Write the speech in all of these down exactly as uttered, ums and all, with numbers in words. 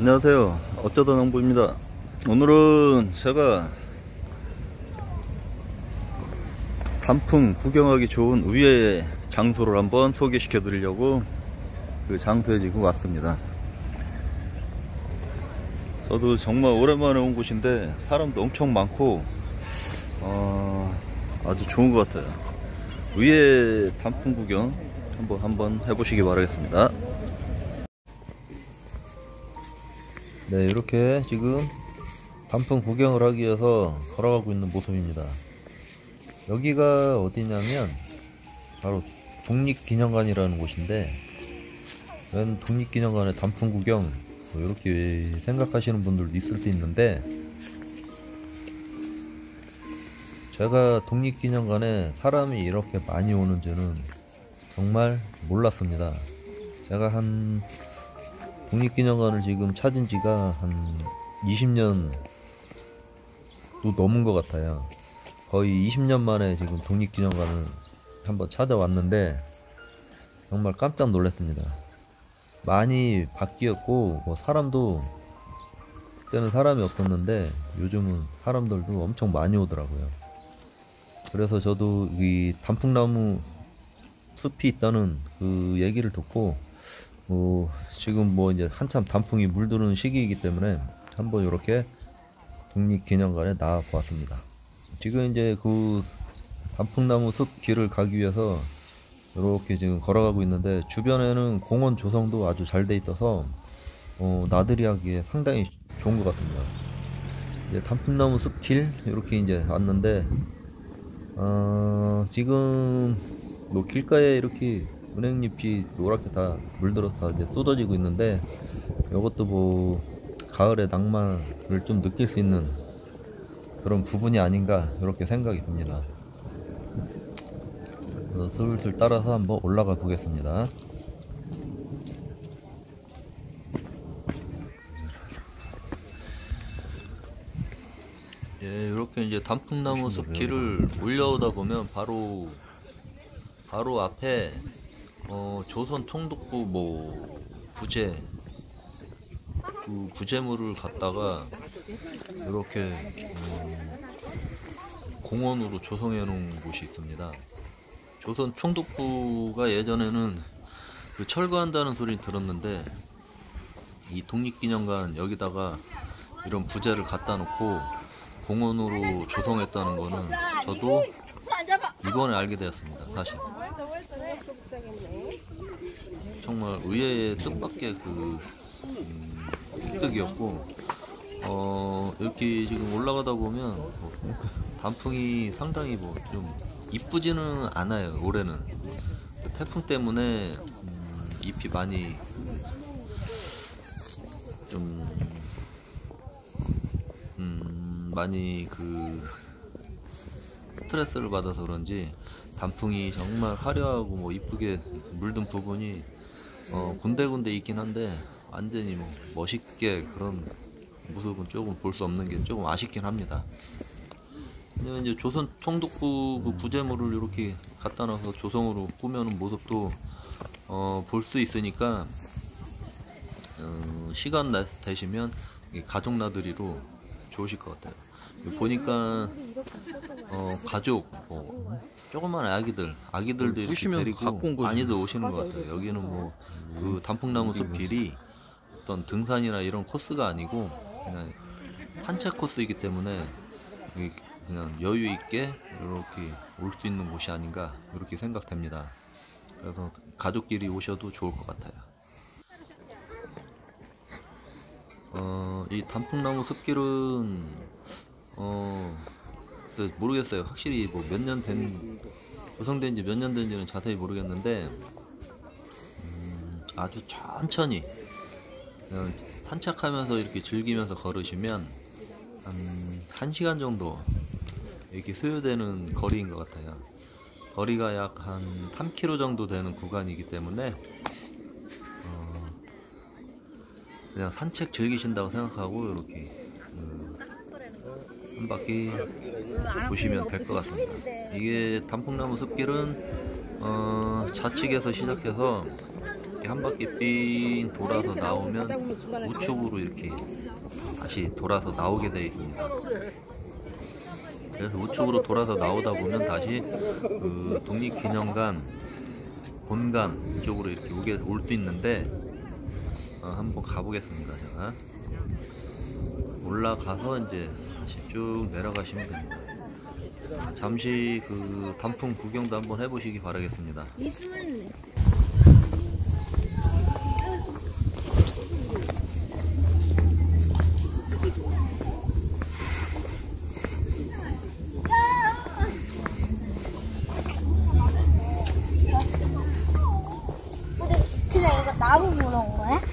안녕하세요. 어쩌다 농부입니다. 오늘은 제가 단풍 구경하기 좋은 의외의 장소를 한번 소개시켜 드리려고 그 장소에 지금 왔습니다. 저도 정말 오랜만에 온 곳인데 사람도 엄청 많고 어, 아주 좋은 것 같아요. 의외의 단풍 구경 한번 한번 해보시기 바라겠습니다. 네, 이렇게 지금 단풍 구경을 하기 위해서 걸어가고 있는 모습입니다. 여기가 어디냐면 바로 독립기념관이라는 곳인데, 웬 독립기념관에 단풍 구경 뭐 이렇게 생각하시는 분들도 있을 수 있는데, 제가 독립기념관에 사람이 이렇게 많이 오는지는 정말 몰랐습니다. 제가 한 독립기념관을 지금 찾은 지가 한 이십 년도 넘은 것 같아요. 거의 이십 년 만에 지금 독립기념관을 한번 찾아왔는데 정말 깜짝 놀랐습니다. 많이 바뀌었고 뭐 사람도, 그때는 사람이 없었는데 요즘은 사람들도 엄청 많이 오더라고요. 그래서 저도 이 단풍나무 숲이 있다는 그 얘기를 듣고 뭐 지금 뭐 이제 한참 단풍이 물드는 시기이기 때문에 한번 이렇게 독립기념관에 나와 보았습니다. 지금 이제 그 단풍나무 숲 길을 가기 위해서 이렇게 지금 걸어가고 있는데, 주변에는 공원 조성도 아주 잘 돼 있어서 어, 나들이 하기에 상당히 좋은 것 같습니다. 이제 단풍나무 숲 길 이렇게 이제 왔는데, 어, 지금 뭐 길가에 이렇게 은행잎이 노랗게 다 물들어서 다 이제 쏟아지고 있는데, 이것도 뭐 가을의 낭만을 좀 느낄 수 있는 그런 부분이 아닌가 이렇게 생각이 듭니다. 그래서 슬슬 따라서 한번 올라가 보겠습니다. 예, 이렇게 이제 단풍나무 숲길을 올려오다 보면 바로 바로 앞에 어, 조선 총독부 뭐 부재 그 부재물을 갖다가 이렇게 음, 공원으로 조성해 놓은 곳이 있습니다. 조선 총독부가 예전에는 그 철거한다는 소리 들었는데, 이 독립기념관 여기다가 이런 부재를 갖다 놓고 공원으로 조성했다는 거는 저도 이번에 알게 되었습니다. 사실 정말 의외의 뜻밖의 그 음, 획득이었고, 어, 이렇게 지금 올라가다 보면 뭐 단풍이 상당히 뭐 좀 이쁘지는 않아요. 올해는 태풍 때문에 음, 잎이 많이 좀 음, 많이 그 스트레스를 받아서 그런지 단풍이 정말 화려하고 뭐 이쁘게 물든 부분이 어, 군데군데 있긴 한데, 완전히 뭐 멋있게 그런 모습은 조금 볼 수 없는 게 조금 아쉽긴 합니다. 왜냐면 이제 조선 총독부 그 부재물을 이렇게 갖다 놔서 조성으로 꾸며놓은 모습도 어, 볼 수 있으니까 어, 시간 나, 되시면 가족 나들이로 좋으실 것 같아요. 보니까 어, 가족 뭐 조그만 아기들 아기들도 이렇게 데리고 많이들 오시는 것 같아요. 여기는 뭐 그 단풍나무 숲 길이 어떤 등산이나 이런 코스가 아니고 그냥 산책 코스이기 때문에 그냥 여유 있게 이렇게 올 수 있는 곳이 아닌가 이렇게 생각됩니다. 그래서 가족끼리 오셔도 좋을 것 같아요. 어, 이 단풍나무 숲길은 어, 모르겠어요. 확실히 뭐 몇 년 된, 조성된 지 몇 년 된지는 자세히 모르겠는데, 음, 아주 천천히 그냥 산책하면서 이렇게 즐기면서 걸으시면 한 1시간 정도 이렇게 소요되는 거리인 것 같아요. 거리가 약 한 삼 킬로미터 정도 되는 구간이기 때문에 어, 그냥 산책 즐기신다고 생각하고 이렇게 그 한 바퀴 보시면 될 것 같습니다. 이게 단풍나무 숲길은 어, 좌측에서 시작해서 이렇게 한 바퀴 삥 돌아서 나오면 우측으로 이렇게 다시 돌아서 나오게 되어 있습니다. 그래서 우측으로 돌아서 나오다 보면 다시 그 독립기념관 본관 이쪽으로 이렇게 오게 올 수 있는데, 어, 한번 가보겠습니다. 제가 올라가서 이제 다시 쭉 내려가시면 됩니다. 잠시 그 단풍 구경도 한번 해보시기 바라겠습니다. 그냥 이거 나무 보러 온 거야?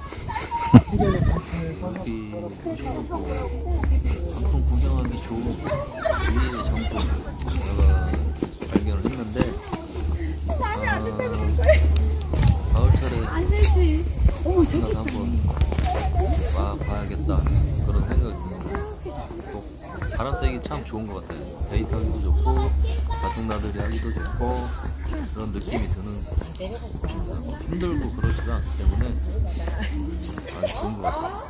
여기 보시면 또 단풍 구경하기 좋은 위의 장소 제가 발견을 했는데, 아, 가을철에 나도 한번 와 봐야겠다 그런 생각이 듭니다. 또 바람 쐬기 참 좋은 것 같아요. 데이트하기도 좋고 가족 나들이 하기도 좋고 그런 느낌이 드는 곳입니다. 뭐 힘들고 그러지도 않기 때문에 아주 좋은 것 같아요.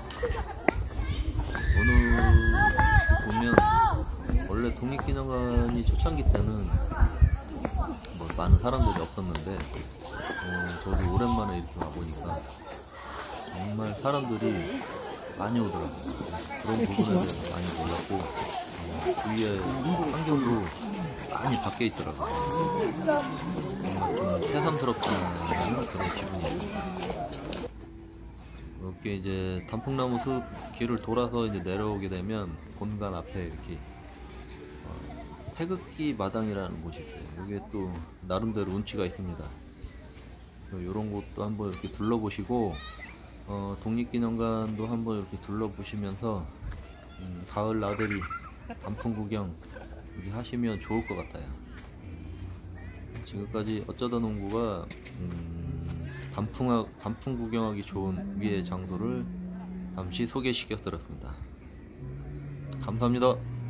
오늘 보면 원래 독립기념관이 초창기 때는 뭐 많은 사람들이 없었는데, 어, 저도 오랜만에 이렇게 와보니까 정말 사람들이 많이 오더라고요. 그런 부분에 대해서 많이 놀랐고, 어, 주위의 환경도 많이 바뀌어 있더라고요. 정말 좀 새삼스럽지 않은 그런 기분이에요. 이렇게 이제 단풍나무 숲 길을 돌아서 이제 내려오게 되면 본관 앞에 이렇게 어, 태극기 마당이라는 곳이 있어요. 여기에 또 나름대로 운치가 있습니다. 이런 곳도 한번 이렇게 둘러보시고, 어, 독립기념관도 한번 이렇게 둘러보시면서 음, 가을 나들이 단풍 구경 이렇게 하시면 좋을 것 같아요. 지금까지 어쩌다 농부가 음, 단풍, 단풍 구경하기 좋은 위의 장소를 잠시 소개시켜 드렸습니다. 감사합니다.